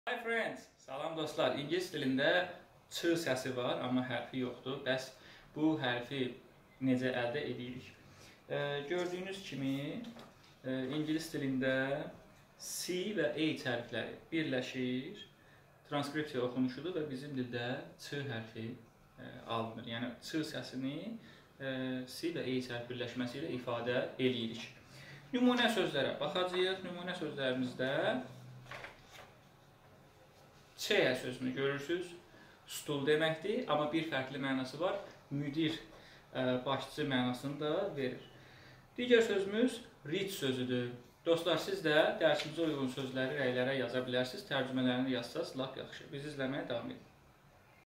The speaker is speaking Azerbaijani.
Hi friends, salam dostlar. İngilis dilində ç səsi var, amma hərfi yoxdur. Bəs bu hərfi necə əldə edirik? Gördüyünüz kimi İngilis dilində C və H hərfləri birləşir, transkripsiya oxunuşudur və bizim dildə ç hərfi alınır. Yəni ç səsini C və H hərfi birləşməsi ilə ifadə edirik. Nümunə sözlərə baxacağıq. Nümunə sözlərimizdə Çeyə sözünü görürsünüz. Stul deməkdir, amma bir fərqli mənası var. Müdir, başçı mənasını da verir. Digər sözümüz rich sözüdür. Dostlar, siz də dərsimizə uyğun sözləri rəylərə yaza bilərsiniz. Tərcümələrini yazsanız lap yaxşı. Bizi izləməyə davam edin.